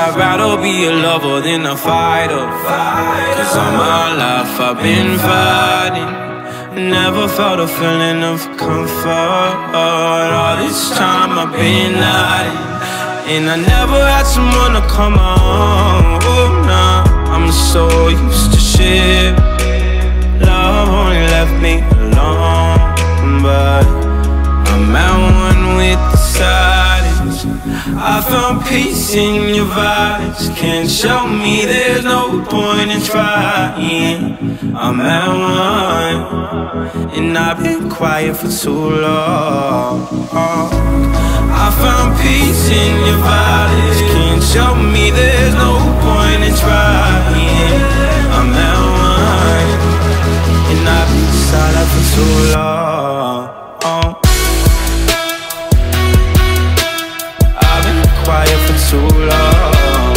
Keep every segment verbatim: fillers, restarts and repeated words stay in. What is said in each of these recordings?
I'd rather be a lover than a fighter, cause all my life I've been fighting. Never felt a feeling of comfort. All this time I've been hiding, and I never had someone to come on. Oh, nah, I'm so used to shit. Love only left me alone, but I'm at one with the silence. I found peace in your vibes. Can't show me there's no point in trying. I'm at one, and I've been quiet for too long. I found peace in your vibes. Can't show me there's no point in trying. I'm at one, and I've been silent for too long. I've been quiet for too long.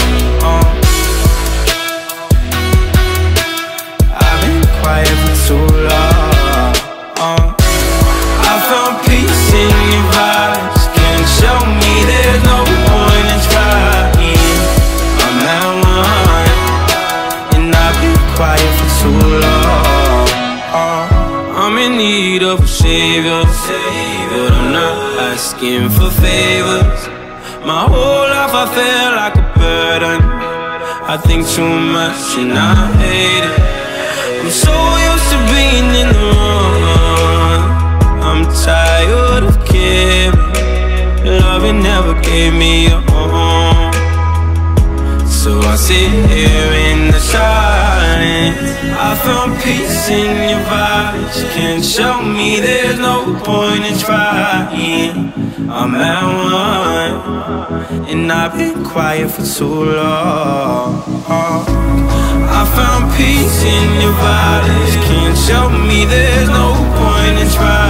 I've been quiet for too long. I found peace in your vibes. Can't show me there's no point in trying. I'm at one, and I've been quiet for too long. I'm in need of a savior, but I'm not asking for favors. My whole life I feel like a burden. I think too much and I hate it. I'm so used to being in the wrong. I'm tired of caring. Loving never gave me a home, so I sit here in the silence. I found peace in your vibes. Can't show me there's no point in trying. I'm at one, and I've been quiet for too long. I found peace in your vibes. Can't show me there's no point in trying.